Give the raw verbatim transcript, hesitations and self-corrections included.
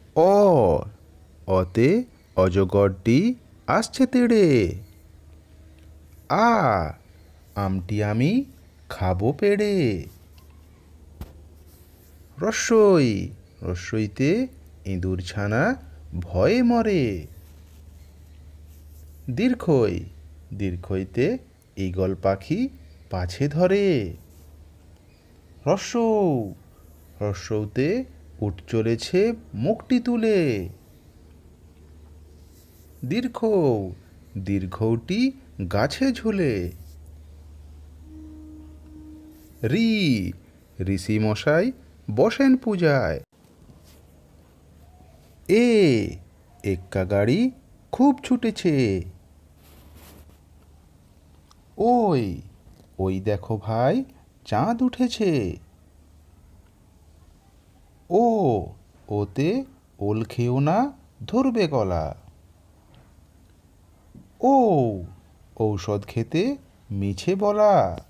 অ অতে অজগরটি আসছে তেড়ে। আ আমটি আমি খাবো পেড়ে। রস্বই রস্বইতে ইঁদুর ছানা ভয়ে মরে। দীর্ঘই দীর্ঘইতে ঈগল পাখি পাছে ধরে। রস্বৌ রস্বৌতে উট চলেছে মুখটি তুলে। দীর্ঘ দীর্ঘৌটি গাছে ঝুলে। রি ঋষি মশাই বসেন পূজায়। এ এক্কা গাড়ি খুব ছুটেছে। ওই ওই দেখো ভাই চাঁদ উঠেছে। ও ওতে ওল খেও না ধরবে গলা। ও ঔষধ খেতে মিছে বলা।